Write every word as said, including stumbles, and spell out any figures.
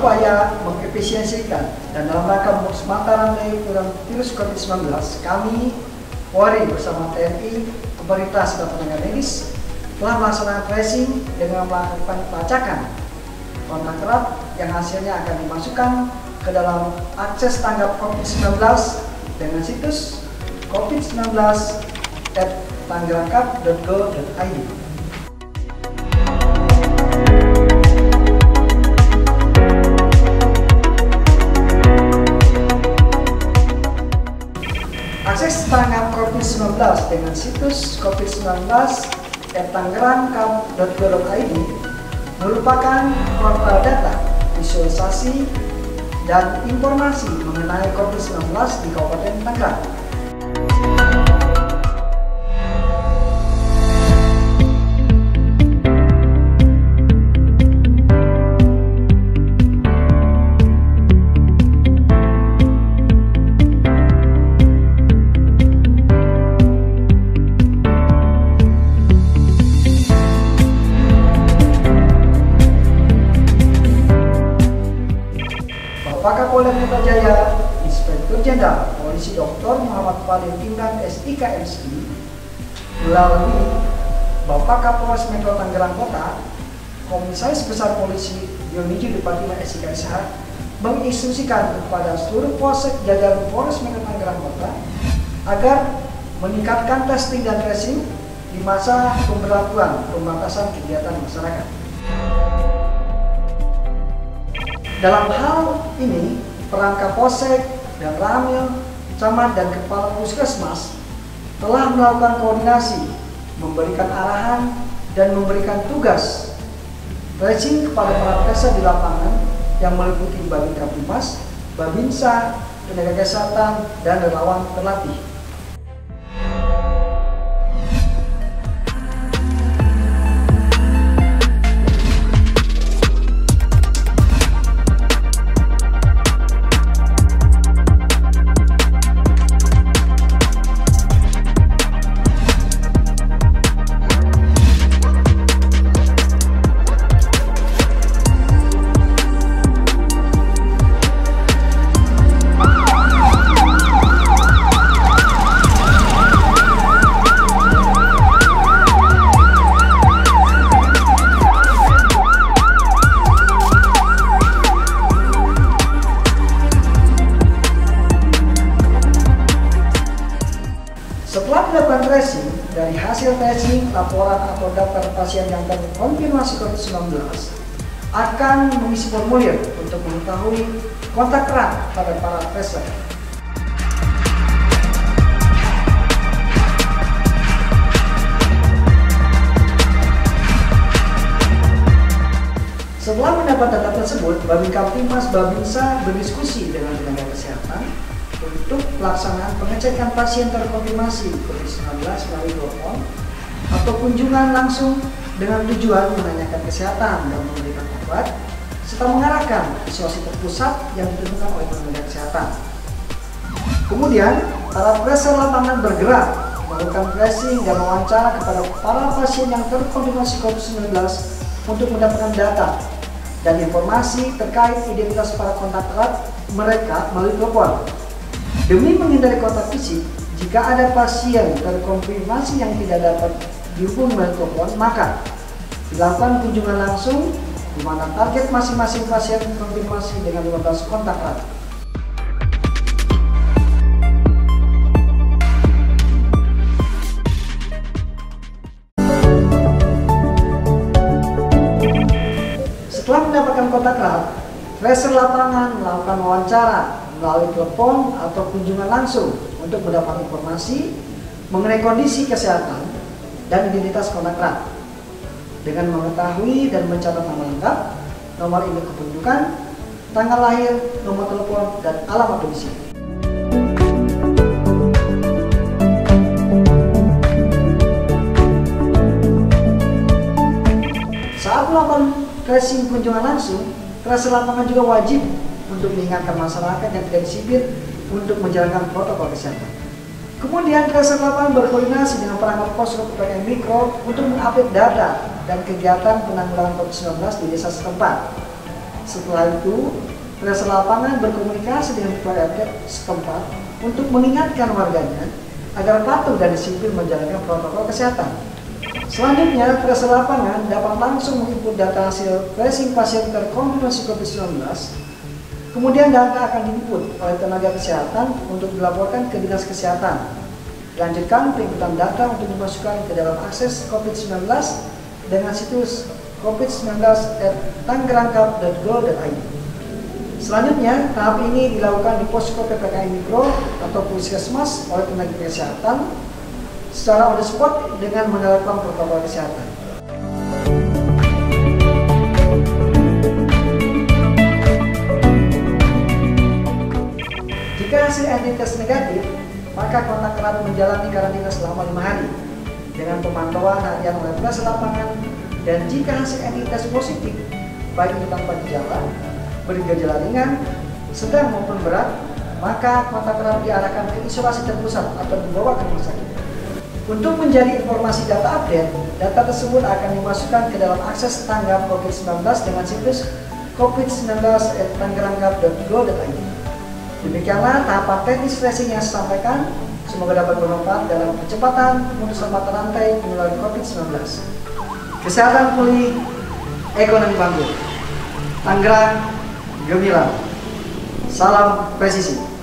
upaya mengefisiensikan dan dalam rangka memutus mata rantai penularan virus COVID sembilan belas, kami Polri bersama T N I, pemerintah serta tenaga medis telah melaksanakan tracing dengan melakukan pelacakan kontak erat yang hasilnya akan dimasukkan ke dalam akses tanggap COVID sembilan belas dengan situs covid sembilan belas titik tangerangkap titik go titik i d. Akses tanggap COVID sembilan belas dengan situs covid sembilan belas titik tangerangkap titik go titik i d merupakan portal data, visualisasi, dan informasi mengenai COVID sembilan belas di Kabupaten Tangerang. Bapak Kapolda Metro Jaya, Inspektur Jenderal Polisi Doktor Muhammad Fadil Imran S I K M S I, melalui Bapak Kapolres Metro Tangerang Kota, Komisaris Besar Polisi Dionigi Dupatina S I K S H, menginstruksikan kepada seluruh polsek jajaran Polres Metro Tangerang Kota agar meningkatkan testing dan tracing di masa pemberlakuan pembatasan kegiatan masyarakat. Dalam hal ini, perangkat polsek dan ramil, camat dan kepala puskesmas telah melakukan koordinasi, memberikan arahan dan memberikan tugas tracing kepada para desa di lapangan yang meliputi Babin Kaptimas, Babinsa, tenaga kesehatan, dan relawan terlatih. Setelah dilakukan tracing, dari hasil tracing, laporan atau daftar pasien yang terkonfirmasi COVID sembilan belas akan mengisi formulir untuk mengetahui kontak erat pada para tracer. Setelah mendapat data tersebut, Babin Kaptimas Babinsa berdiskusi dengan tenaga kesehatan untuk pelaksanaan pengecekan pasien terkonfirmasi COVID sembilan belas melalui telepon atau kunjungan langsung dengan tujuan menanyakan kesehatan dan memberikan obat serta mengarahkan isolasi terpusat yang ditentukan oleh tenaga kesehatan. Kemudian, para tracer lapangan bergerak melakukan tracing dan wawancara kepada para pasien yang terkonfirmasi COVID sembilan belas untuk mendapatkan data dan informasi terkait identitas para kontak erat mereka melalui telepon. Demi menghindari kontak fisik, jika ada pasien terkonfirmasi yang tidak dapat dihubungi melalui telepon, maka dilakukan kunjungan langsung di mana target masing-masing pasien terkonfirmasi dengan lima belas kontak erat. Setelah mendapatkan kontak erat, tracer lapangan melakukan wawancara melalui telepon atau kunjungan langsung untuk mendapat informasi mengenai kondisi kesehatan dan identitas kontak erat dengan mengetahui dan mencatat nama lengkap, nomor induk kependudukan, tanggal lahir, nomor telepon, dan alamat domisili. Saat melakukan tracing kunjungan langsung, tracer lapangan juga wajib untuk mengingatkan masyarakat yang tidak disiplin untuk menjalankan protokol kesehatan. Kemudian tracer lapangan berkoordinasi dengan perangkat posko P P K M Mikro untuk mengupdate data dan kegiatan penanggulangan COVID sembilan belas di desa setempat. Setelah itu, petugas lapangan berkomunikasi dengan P R T setempat untuk mengingatkan warganya agar patuh dan disiplin menjalankan protokol kesehatan. Selanjutnya, petugas lapangan dapat langsung menginput data hasil tracing pasien terkonfirmasi COVID sembilan belas. Kemudian data akan diinput oleh tenaga kesehatan untuk dilaporkan ke Dinas Kesehatan. Dilanjutkan penginputan data untuk dimasukkan ke dalam akses COVID sembilan belas dengan situs covid sembilan belas at tangerangkap dot go dot i d. Selanjutnya, tahap ini dilakukan di posko P P K M Mikro atau Puskesmas oleh tenaga kesehatan secara on the spot dengan menerapkan protokol kesehatan. Jika hasil antigen tes negatif, maka kontak erat menjalani karantina selama lima hari dengan pemantauan harian oleh petugas lapangan. Dan jika hasil antigen tes positif, baik itu tanpa gejala, bergejala ringan, sedang maupun berat, maka kontak erat diarahkan ke isolasi terpusat atau dibawa ke rumah sakit. Untuk menjadi informasi data update, data tersebut akan dimasukkan ke dalam akses tanggap COVID sembilan belas dengan situs covid sembilan belas at tangerangkap dot go dot i d. Demikianlah tahapan teknis tracing yang saya sampaikan. Semoga dapat bermanfaat dalam percepatan pemutusan mata rantai penularan COVID sembilan belas. Kesehatan pulih, ekonomi bangkit. Tangerang gemilang. Salam presisi.